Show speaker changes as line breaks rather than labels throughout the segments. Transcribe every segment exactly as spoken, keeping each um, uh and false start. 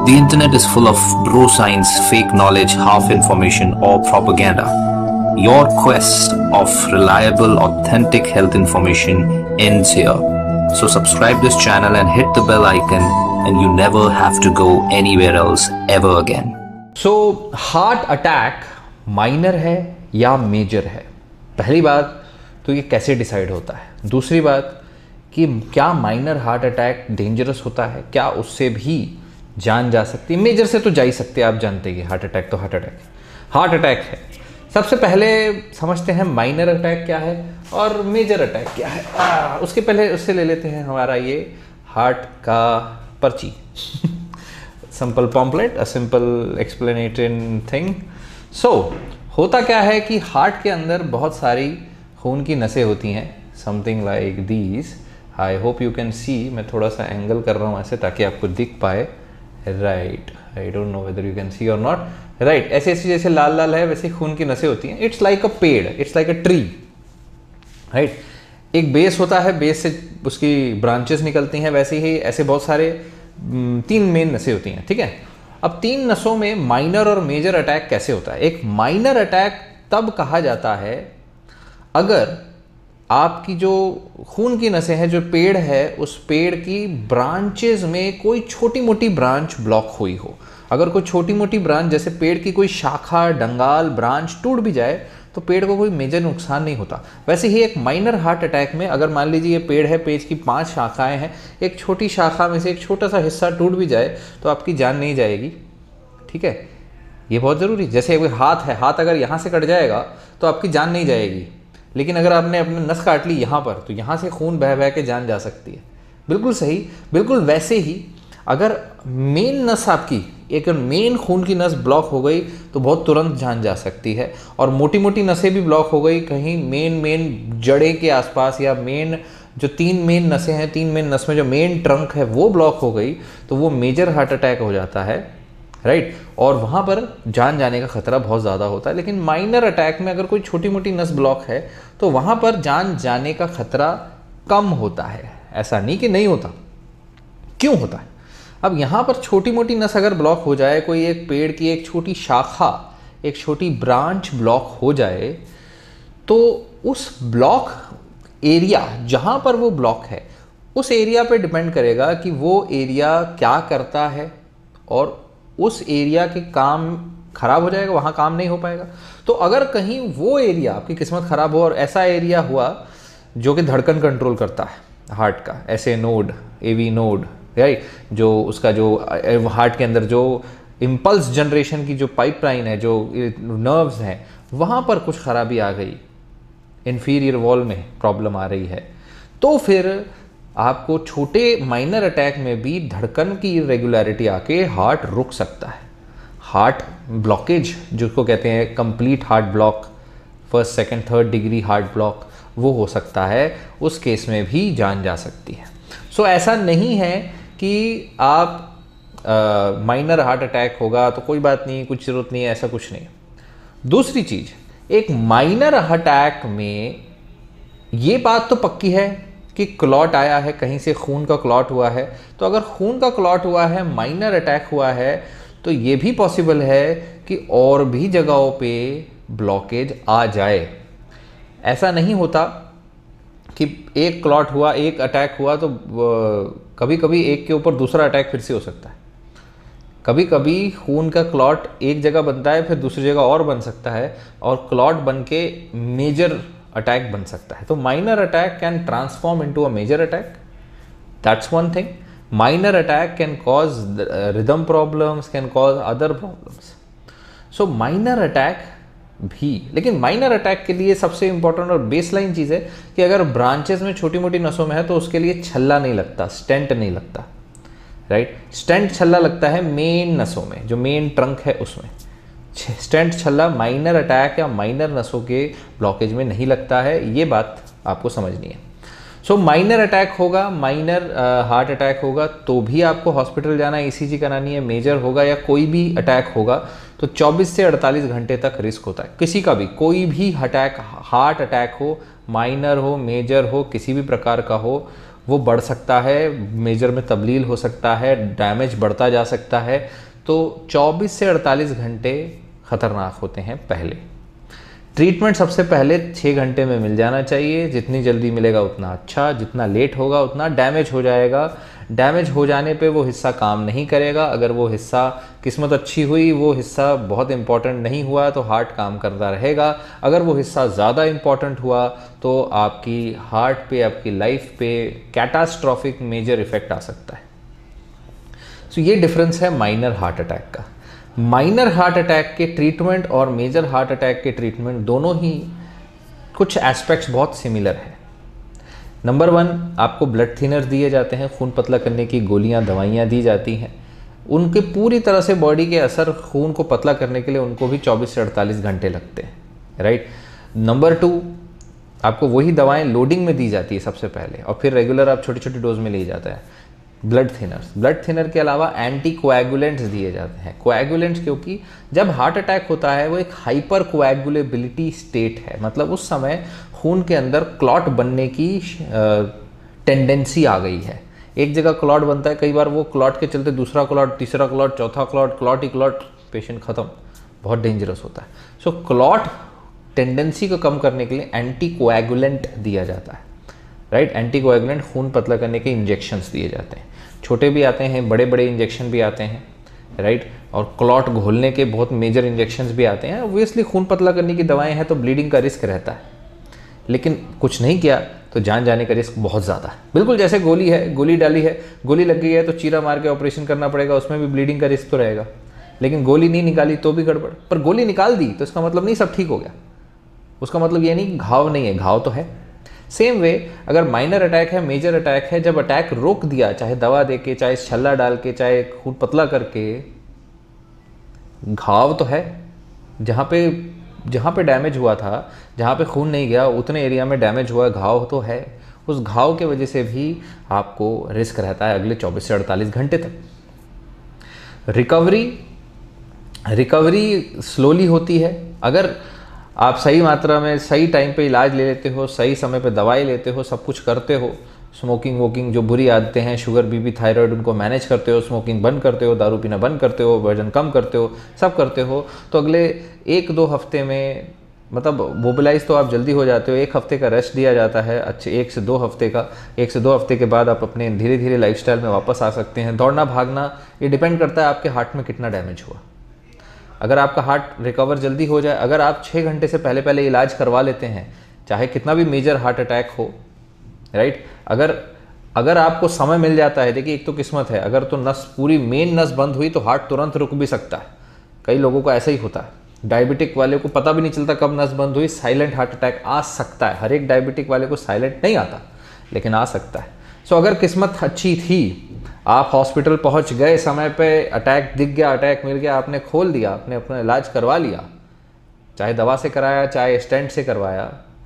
The internet is full of bro science, fake knowledge, half information, or propaganda. Your quest of reliable, authentic health information ends here. So subscribe this channel and hit the bell icon, and you never have to go anywhere else ever again.
So heart attack minor है या major है? पहली बात तो ये कैसे decide होता है। दूसरी बात कि क्या माइनर हार्ट अटैक डेंजरस होता है, क्या उससे भी जान जा सकती है? मेजर से तो जा ही सकते हैं, आप जानते हैं कि हार्ट अटैक तो हार्ट अटैक है, हार्ट अटैक है। सबसे पहले समझते हैं माइनर अटैक क्या है और मेजर अटैक क्या है। आ, उसके पहले उससे ले लेते हैं हमारा ये हार्ट का पर्ची simple pamphlet, a simple explained thing. So होता क्या है कि हार्ट के अंदर बहुत सारी खून की नसें होती हैं, something like these. I hope you can see, मैं थोड़ा सा एंगल कर रहा हूँ ऐसे ताकि आपको दिख पाए। Right, I don't know whether you can see और नॉट। राइट, ऐसे ऐसे जैसे लाल लाल है वैसे खून की नसें होती हैं। इट्स लाइक अ पेड़, it's like a tree. Right, एक बेस होता है, बेस से उसकी ब्रांचेस निकलती हैं, वैसे ही ऐसे बहुत सारे तीन मेन नसें होती हैं। ठीक है, अब तीन नसों में माइनर और मेजर अटैक कैसे होता है? एक माइनर अटैक तब कहा जाता है अगर आपकी जो खून की नसें हैं, जो पेड़ है, उस पेड़ की ब्रांचेस में कोई छोटी मोटी ब्रांच ब्लॉक हुई हो। अगर कोई छोटी मोटी ब्रांच, जैसे पेड़ की कोई शाखा, डंगाल, ब्रांच टूट भी जाए तो पेड़ को कोई मेजर नुकसान नहीं होता। वैसे ही एक माइनर हार्ट अटैक में अगर मान लीजिए ये पेड़ है, पेड़ की पांच शाखाएं हैं, एक छोटी शाखा में से एक छोटा सा हिस्सा टूट भी जाए तो आपकी जान नहीं जाएगी। ठीक है, ये बहुत ज़रूरी। जैसे कोई हाथ है, हाथ अगर यहाँ से कट जाएगा तो आपकी जान नहीं जाएगी, लेकिन अगर आपने अपने नस काट ली यहाँ पर तो यहाँ से खून बह बह के जान जा सकती है। बिल्कुल सही, बिल्कुल वैसे ही अगर मेन नस आपकी, एक मेन खून की नस ब्लॉक हो गई तो बहुत तुरंत जान जा सकती है। और मोटी मोटी नसें भी ब्लॉक हो गई कहीं मेन मेन जड़े के आसपास, या मेन जो तीन मेन नसें हैं, तीन मेन नस में जो मेन ट्रंक है वो ब्लॉक हो गई तो वो मेजर हार्ट अटैक हो जाता है। राइट, और वहाँ पर जान जाने का खतरा बहुत ज़्यादा होता है। लेकिन माइनर अटैक में अगर कोई छोटी मोटी नस ब्लॉक है तो वहाँ पर जान जाने का खतरा कम होता है। ऐसा नहीं कि नहीं होता। क्यों होता है? अब यहाँ पर छोटी मोटी नस अगर ब्लॉक हो जाए, कोई एक पेड़ की एक छोटी शाखा, एक छोटी ब्रांच ब्लॉक हो जाए, तो उस ब्लॉक एरिया जहाँ पर वो ब्लॉक है उस एरिया पे डिपेंड करेगा कि वो एरिया क्या करता है, और उस एरिया के काम खराब हो जाएगा, वहाँ काम नहीं हो पाएगा। तो अगर कहीं वो एरिया, आपकी किस्मत खराब हो और ऐसा एरिया हुआ जो कि धड़कन कंट्रोल करता है हार्ट का, ऐसे नोड, एवी नोड, राइट, जो उसका जो हार्ट के अंदर जो इम्पल्स जनरेशन की जो पाइपलाइन है, जो नर्व्स हैं, वहाँ पर कुछ खराबी आ गई, इन्फीरियर वॉल में प्रॉब्लम आ रही है, तो फिर आपको छोटे माइनर अटैक में भी धड़कन की इरेगुलरिटी आके हार्ट रुक सकता है। हार्ट ब्लॉकेज जिसको कहते हैं complete heart block, first second third degree heart block, वो हो सकता है। उस केस में भी जान जा सकती है। सो so, ऐसा नहीं है कि आप माइनर हार्ट अटैक होगा तो कोई बात नहीं, कुछ ज़रूरत नहीं है, ऐसा कुछ नहीं। दूसरी चीज़, एक माइनर अटैक में ये बात तो पक्की है कि क्लॉट आया है, कहीं से खून का क्लॉट हुआ है। तो अगर खून का क्लॉट हुआ है, माइनर अटैक हुआ है, तो ये भी पॉसिबल है कि और भी जगहों पे ब्लॉकेज आ जाए। ऐसा नहीं होता कि एक क्लॉट हुआ, एक अटैक हुआ तो कभी कभी एक के ऊपर दूसरा अटैक फिर से हो सकता है। कभी कभी खून का क्लॉट एक जगह बनता है, फिर दूसरी जगह और बन सकता है, और क्लॉट बन के मेजर अटैक बन सकता है। तो minor attack can transform into a major attack, that's one thing. Minor attack can cause rhythm problems, can cause other problems. So minor attack भी, लेकिन माइनर अटैक के लिए सबसे इंपॉर्टेंट और बेसलाइन चीज़ है कि अगर ब्रांचेस में छोटी मोटी नसों में है तो उसके लिए छल्ला नहीं लगता, स्टेंट नहीं लगता। राइट, स्टेंट छल्ला लगता है मेन नसों में, जो मेन ट्रंक है उसमें। स्टेंट छल्ला माइनर अटैक या माइनर नसों के ब्लॉकेज में नहीं लगता है। ये बात आपको समझनी है। सो माइनर अटैक होगा, माइनर हार्ट अटैक होगा तो भी आपको हॉस्पिटल जाना है, ईसीजी करानी है। मेजर होगा या कोई भी अटैक होगा तो चौबीस से अड़तालीस घंटे तक रिस्क होता है किसी का भी। कोई भी अटैक, हार्ट अटैक हो, माइनर हो, मेजर हो, किसी भी प्रकार का हो, वो बढ़ सकता है, मेजर में तब्दील हो सकता है, डैमेज बढ़ता जा सकता है। तो चौबीस से अड़तालीस घंटे ख़तरनाक होते हैं पहले। ट्रीटमेंट सबसे पहले छः घंटे में मिल जाना चाहिए, जितनी जल्दी मिलेगा उतना अच्छा, जितना लेट होगा उतना डैमेज हो जाएगा। डैमेज हो जाने पे वो हिस्सा काम नहीं करेगा। अगर वो हिस्सा, किस्मत अच्छी हुई, वो हिस्सा बहुत इंपॉर्टेंट नहीं हुआ तो हार्ट काम करता रहेगा। अगर वो हिस्सा ज़्यादा इंपॉर्टेंट हुआ तो आपकी हार्ट पे, आपकी लाइफ पे कैटास्ट्रॉफिक मेजर इफेक्ट आ सकता है। सो so, ये डिफरेंस है माइनर हार्ट अटैक का। माइनर हार्ट अटैक के ट्रीटमेंट और मेजर हार्ट अटैक के ट्रीटमेंट दोनों ही कुछ एस्पेक्ट्स बहुत सिमिलर है। नंबर वन, आपको ब्लड थिनर दिए जाते हैं, खून पतला करने की गोलियां, दवाइयां दी जाती हैं। उनके पूरी तरह से बॉडी के असर खून को पतला करने के लिए उनको भी चौबीस से अड़तालीस घंटे लगते हैं, राइट। नंबर टू, आपको वही दवाएं लोडिंग में दी जाती है सबसे पहले, और फिर रेगुलर आप छोटी छोटी डोज में ले जाता है। ब्लड थिनर्स, ब्लड थिनर के अलावा एंटी कोएगुलेंट्स दिए जाते हैं। कोएगुलेंट्स क्योंकि जब हार्ट अटैक होता है वो एक हाइपर कोएगुलेबिलिटी स्टेट है, मतलब उस समय खून के अंदर क्लॉट बनने की टेंडेंसी आ गई है। एक जगह क्लॉट बनता है, कई बार वो क्लॉट के चलते दूसरा क्लॉट, तीसरा क्लॉट, चौथा क्लॉट, क्लॉट ही क्लॉट, पेशेंट ख़त्म, बहुत डेंजरस होता है। सो क्लॉट टेंडेंसी को कम करने के लिए एंटी कोएगुलेंट दिया जाता है, राइट। एंटी कोएगुलेंट खून पतला करने के इंजेक्शंस दिए जाते हैं, छोटे भी आते हैं, बड़े बड़े इंजेक्शन भी आते हैं, राइट। और क्लॉट घोलने के बहुत मेजर इंजेक्शंस भी आते हैं। ऑब्वियसली खून पतला करने की दवाएं हैं तो ब्लीडिंग का रिस्क रहता है, लेकिन कुछ नहीं किया तो जान जाने का रिस्क बहुत ज़्यादा है। बिल्कुल जैसे गोली है, गोली डाली है, गोली लग गई है तो चीरा मार के ऑपरेशन करना पड़ेगा, उसमें भी ब्लीडिंग का रिस्क तो रहेगा। लेकिन गोली नहीं निकाली तो भी गड़बड़, पर गोली निकाल दी तो इसका मतलब नहीं सब ठीक हो गया, उसका मतलब ये नहीं घाव नहीं है, घाव तो है। सेम वे अगर माइनर अटैक है, मेजर अटैक है, जब अटैक रोक दिया, चाहे दवा दे के, चाहे छल्ला डाल के, चाहे खून पतला करके, घाव तो है। जहाँ पे जहाँ पे डैमेज हुआ था, जहाँ पे खून नहीं गया, उतने एरिया में डैमेज हुआ, घाव तो है। उस घाव के वजह से भी आपको रिस्क रहता है अगले चौबीस से अड़तालीस घंटे तक। रिकवरी रिकवरी स्लोली होती है। अगर आप सही मात्रा में, सही टाइम पे इलाज ले लेते हो, सही समय पे दवाई लेते हो, सब कुछ करते हो, स्मोकिंग वोकिंग जो बुरी आदतें हैं, शुगर, बीपी, थायराइड, उनको मैनेज करते हो, स्मोकिंग बंद करते हो, दारू पीना बंद करते हो, वजन कम करते हो, सब करते हो, तो अगले एक दो हफ्ते में, मतलब मोबिलाइज तो आप जल्दी हो जाते हो। एक हफ्ते का रेस्ट दिया जाता है, अच्छे एक से दो हफ्ते का। एक से दो हफ्ते के बाद आप अपने धीरे धीरे लाइफस्टाइल में वापस आ सकते हैं। दौड़ना भागना ये डिपेंड करता है आपके हार्ट में कितना डैमेज हुआ। अगर आपका हार्ट रिकवर जल्दी हो जाए, अगर आप छः घंटे से पहले पहले इलाज करवा लेते हैं, चाहे कितना भी मेजर हार्ट अटैक हो, राइट, अगर अगर आपको समय मिल जाता है, देखिए एक तो किस्मत है, अगर तो नस, पूरी मेन नस बंद हुई तो हार्ट तुरंत रुक भी सकता है। कई लोगों को ऐसा ही होता है। डायबिटिक वाले को पता भी नहीं चलता कब नस बंद हुई, साइलेंट हार्ट अटैक आ सकता है। हर एक डायबिटिक वाले को साइलेंट नहीं आता, लेकिन आ सकता है। सो अगर किस्मत अच्छी थी, आप हॉस्पिटल पहुंच गए समय पे, अटैक दिख गया, अटैक मिल गया, आपने खोल दिया, आपने अपना इलाज करवा लिया, चाहे दवा से कराया, चाहे स्टेंट से करवाया,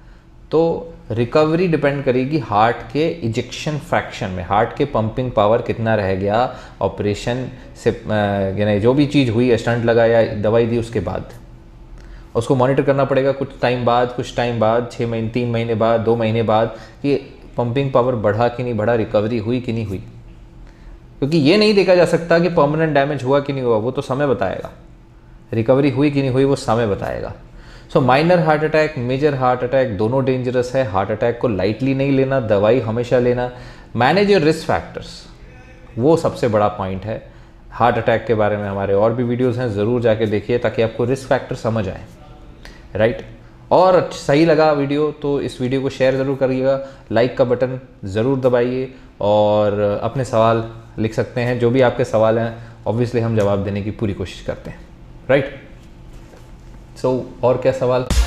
तो रिकवरी डिपेंड करेगी हार्ट के इजेक्शन फ्रैक्शन में, हार्ट के पंपिंग पावर कितना रह गया ऑपरेशन से, यानी जो भी चीज़ हुई, स्टंट लगाया, दवाई दी, उसके बाद उसको मॉनिटर करना पड़ेगा कुछ टाइम बाद, कुछ टाइम बाद, छः महीने, तीन महीने बाद, दो महीने बाद, कि पंपिंग पावर बढ़ा कि नहीं बढ़ा, रिकवरी हुई कि नहीं हुई। क्योंकि ये नहीं देखा जा सकता कि परमानेंट डैमेज हुआ कि नहीं हुआ, वो तो समय बताएगा। रिकवरी हुई कि नहीं हुई वो समय बताएगा। So minor heart attack, major heart attack दोनों डेंजरस है। हार्ट अटैक को लाइटली नहीं लेना, दवाई हमेशा लेना। मैनेज योर रिस्क फैक्टर्स, वो सबसे बड़ा पॉइंट है। हार्ट अटैक के बारे में हमारे और भी वीडियोस हैं, ज़रूर जाके देखिए ताकि आपको रिस्क फैक्टर समझ आए, राइट। और सही लगा वीडियो तो इस वीडियो को शेयर ज़रूर करिएगा, लाइक का बटन ज़रूर दबाइए, और अपने सवाल लिख सकते हैं। जो भी आपके सवाल हैं ऑब्वियसली हम जवाब देने की पूरी कोशिश करते हैं, राइट। सो और क्या सवाल?